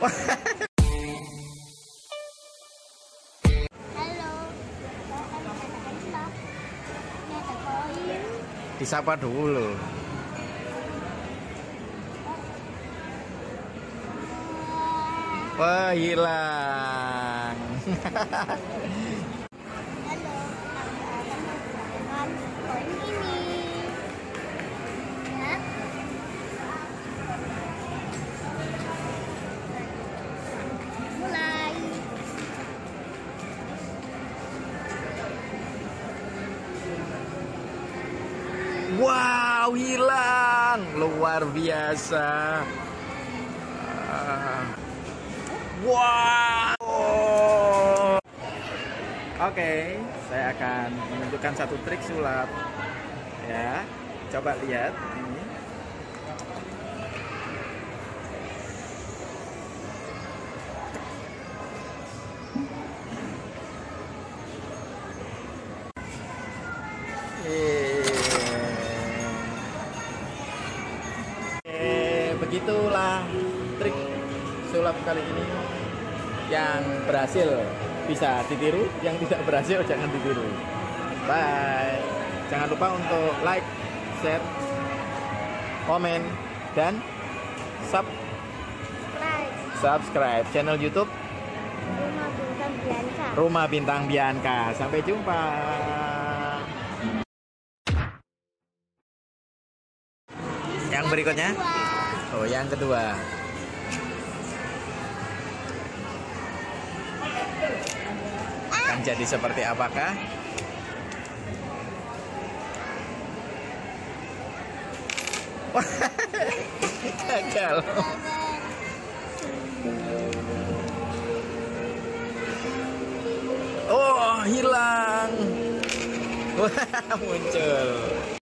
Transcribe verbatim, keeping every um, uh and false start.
Halo, ini ada koin. Disapa dulu. Wah, hilang. Halo, aku akan menggunakan koin ini. Ya. Mulai. Wow, hilang. Luar biasa. Ah. Wow. Oke, saya akan menunjukkan satu trik sulap. Ya, coba lihat ini. Eh, begitulah trik sulap kali ini. Yang berhasil bisa ditiru, yang tidak berhasil jangan ditiru. Bye. Jangan lupa untuk like, share, komen, dan sub Subscribe. subscribe channel YouTube Rumah Bintang Bianca. Rumah Bintang Bianca. Sampai jumpa. Yang berikutnya? Oh, yang kedua. Akan jadi seperti apakah? Wah, gagal. Oh, hilang. Wah, muncul.